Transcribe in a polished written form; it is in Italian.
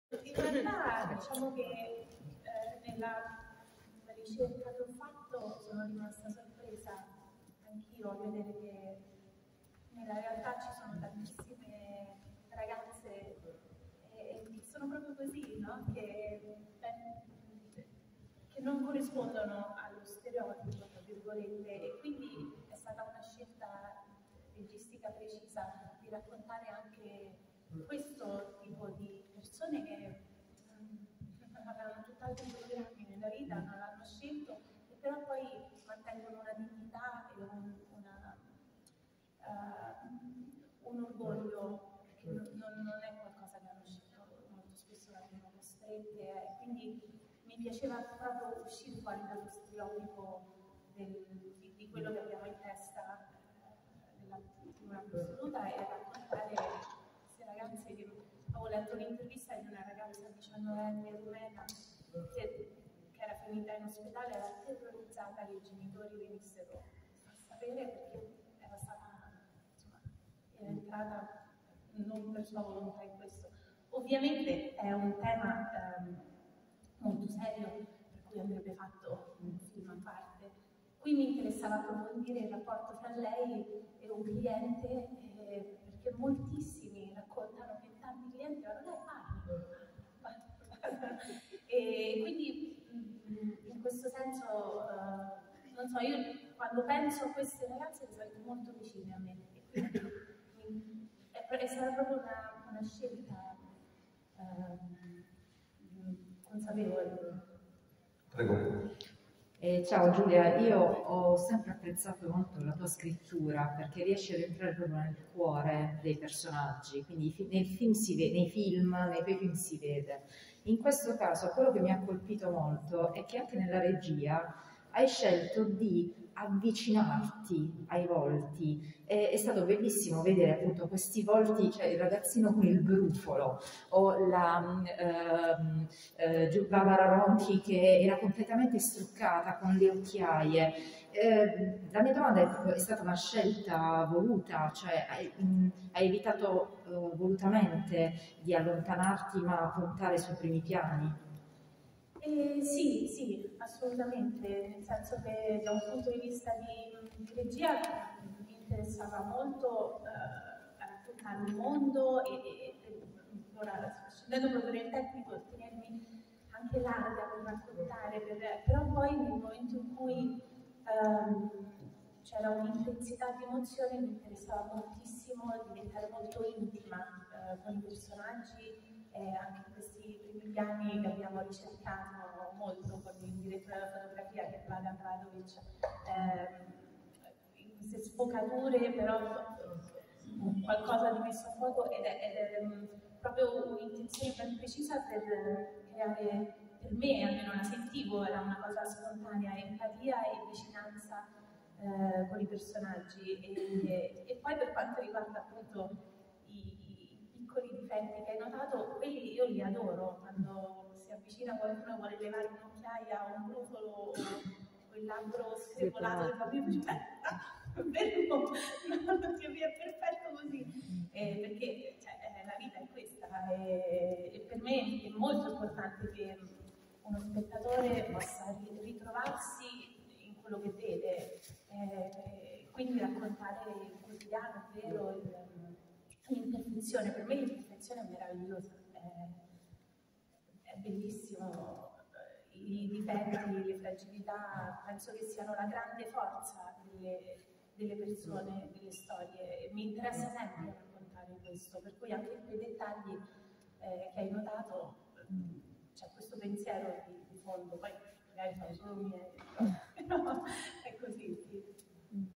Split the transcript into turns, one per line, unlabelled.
In realtà diciamo che nella ricerca che ho fatto sono rimasta sorpresa anch'io a vedere che nella realtà ci sono tantissime ragazze che sono proprio così, no? Che non corrispondono allo stereotipo, tra virgolette, e quindi è stata una scelta registica precisa di raccontare anche questo tipo di persone che avevano tutt'altri programmi nella vita, non l'hanno scelto, e però poi mantengono una dignità e un orgoglio che non è qualcosa che hanno scelto, molto spesso vengono costrette, quindi mi piaceva proprio uscire fuori dallo stereotipo di quello che abbiamo in testa della figura prostituta e raccontare queste ragazze che avevo letto un'intervista di una ragazza 19enne rumena che era finita in ospedale, era terrorizzata che i genitori venissero a sapere perché era stata, insomma, era entrata non per sua volontà in questo. Ovviamente è un tema molto serio, per cui andrebbe fatto un film a parte. Qui mi interessava approfondire il rapporto tra lei e un cliente, perché moltissimi raccontano che tanti clienti dicono lei parla. E quindi in questo senso, non so, io quando penso a queste ragazze mi sento molto vicine a me. E quindi è stata proprio una scelta consapevole.
Prego.
Ciao Giulia, io ho sempre apprezzato molto la tua scrittura perché riesci ad entrare proprio nel cuore dei personaggi, quindi nei film si vede, nei tuoi film si vede. In questo caso quello che mi ha colpito molto è che anche nella regia hai scelto di avvicinarti ai volti. È stato bellissimo vedere appunto questi volti, cioè il ragazzino con il brufolo o la Barbara Ronchi che era completamente struccata con le occhiaie. La mia domanda è stata una scelta voluta, cioè hai evitato volutamente di allontanarti ma puntare sui primi piani?
Sì, assolutamente, nel senso che da un punto di vista di regia mi interessava molto raccontare il mondo e ora, scendendo proprio nel tecnico, tenermi anche larga per raccontare, però poi nel momento in cui c'era un'intensità di emozione mi interessava moltissimo diventare molto intima con i personaggi. Anche in questi primi piani che abbiamo ricercato molto con il direttore della fotografia che è Vladan Radovic, in queste sfocature però qualcosa di messo a fuoco ed è proprio un'intenzione ben precisa per creare, per me almeno la sentivo, era una cosa spontanea, empatia e vicinanza con i personaggi e poi per quanto riguarda appunto piccoli difetti che hai notato, quelli io li adoro, quando si avvicina qualcuno e vuole levare un'occhiaia o un brufolo o il labbro screpolato del bambino, fermo, è perfetto così, perché la vita è questa e per me è molto importante che uno spettatore possa ritrovarsi in quello che vede, quindi raccontare il quotidiano, vero, l'imperfezione. Per me l'imperfezione è meravigliosa, è bellissimo. I difetti, le fragilità, penso che siano la grande forza delle persone, delle storie. E mi interessa sempre raccontare questo, per cui anche in quei dettagli che hai notato c'è questo pensiero di fondo, poi magari sono solo miei, però è così, sì.